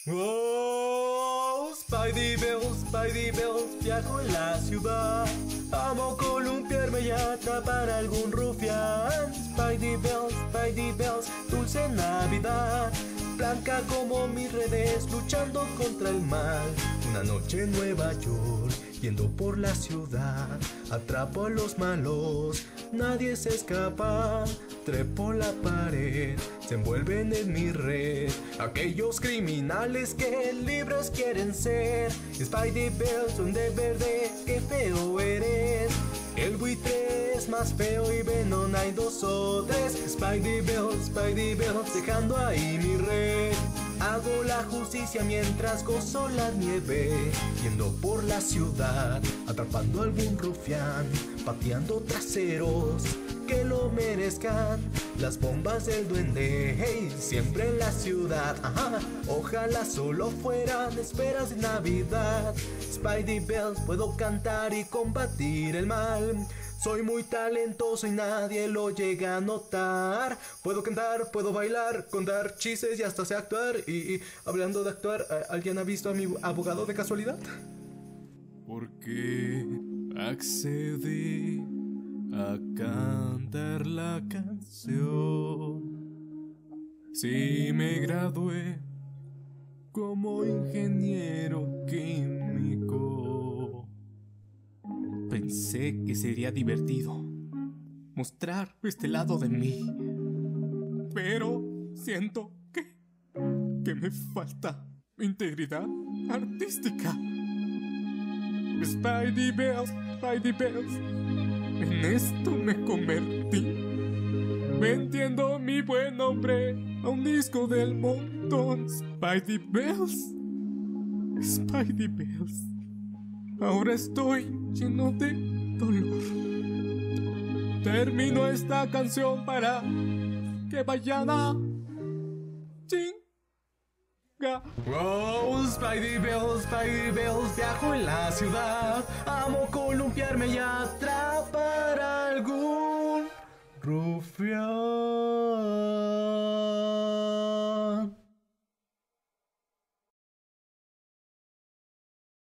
Oh, Spidey Bells, viajo en la ciudad. Amo columpiarme y atrapar a algún rufián. Spidey Bells, dulce Navidad. Blanca como mis redes, luchando contra el mal. Una noche en Nueva York, yendo por la ciudad. Atrapo a los malos, nadie se escapa. Trepo la pared, se envuelven en mi red. Aquellos criminales que libres quieren ser. Spidey Bells son de verde, qué feo eres. El buitre es más feo y Venom hay 2 o 3. Spidey Bells, dejando ahí mi red. Hago la justicia mientras gozo la nieve. Yendo por la ciudad, atrapando a algún rufián. Pateando traseros que lo merezcan. Las bombas del duende, hey, siempre en la ciudad. Ajá, ojalá solo fueran esperas de Navidad. Spidey Bells, puedo cantar y combatir el mal. Soy muy talentoso y nadie lo llega a notar. Puedo cantar, puedo bailar, contar chistes y hasta sé actuar. Y hablando de actuar, ¿alguien ha visto a mi abogado de casualidad? ¿Por qué accedí a cantar la canción? Si me gradué como ingeniero químico. Pensé que sería divertido mostrar este lado de mí, pero siento que me falta integridad artística. Spidey Bells, en esto me convertí, vendiendo mi buen nombre a un disco del montón. Spidey Bells, ahora estoy lleno de dolor. Termino esta canción para que vayan a chinga. Oh, Spidey Bells, viajo en la ciudad. Amo columpiarme y atrás